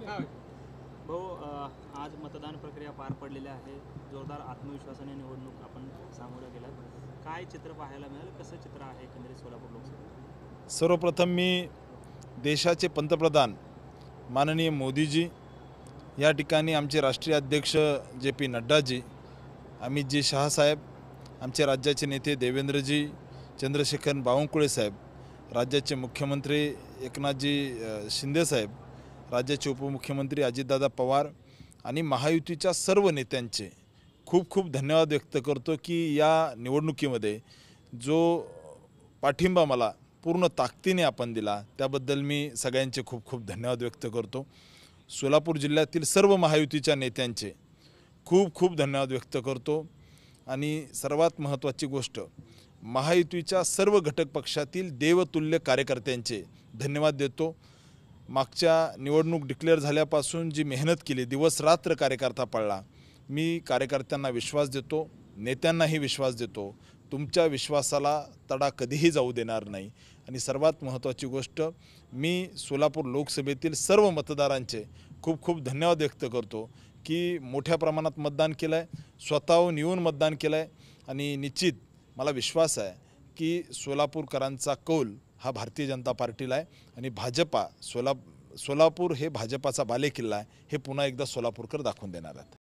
भाऊ, आज मतदान प्रक्रिया पार पडलेली आहे. जोरदार आत्मविश्वासाने निवडणूक आपण सामोरं गेलात. काय चित्र पाहायला मिळालं? कसं चित्र आहे एकंदरीत सोलापूर लोकसभेत? सर्वप्रथम मी देशाचे पंतप्रधान माननीय मोदीजी, या ठिकाणी आमचे राष्ट्रीय अध्यक्ष जे पी नड्डाजी, अमितजी शहासाहेब, आमचे राज्याचे नेते देवेंद्रजी चंद्रशेखर बावनकुळे साहेब, राज्याचे मुख्यमंत्री एकनाथजी शिंदेसाहेब, राज्याचे उपमुख्यमंत्री अजितदादा पवार आणि महायुतीच्या सर्व नेत्यांचे खूप खूप धन्यवाद व्यक्त करतो की या निवडणुकीमध्ये जो पाठिंबा मला पूर्ण ताकदीने आपण दिला त्याबद्दल मी सगळ्यांचे खूप खूप धन्यवाद व्यक्त करतो. सोलापूर जिल्ह्यातील सर्व महायुतीच्या नेत्यांचे खूप खूप धन्यवाद व्यक्त करतो. आणि सर्वात महत्त्वाची गोष्ट, महायुतीच्या सर्व घटक पक्षातील देवतुल्य कार्यकर्त्यांचे धन्यवाद देतो. मागच्या निवडणूक डिक्लेअर झाल्यापासून जी मेहनत केली, दिवसरात्र कार्यकर्ता पडला. मी कार्यकर्त्यांना विश्वास देतो, नेत्यांनाही विश्वास देतो, तुमच्या विश्वासाला तडा कधीही जाऊ देणार नाही. आणि सर्वात महत्त्वाची गोष्ट, मी सोलापूर लोकसभेतील सर्व मतदारांचे खूप खूप धन्यवाद व्यक्त करतो की मोठ्या प्रमाणात मतदान केलं आहे, स्वतःहून येऊन मतदान केलं आहे. आणि निश्चित मला विश्वास आहे की सोलापूरकरांचा कौल हा भारतीय जनता पार्टीला आहे आणि सोलापूर हे भाजपाचा बालेकिल्ला आहे, हे पुन्हा एकदा सोलापूरकर दाखवून देणार आहेत.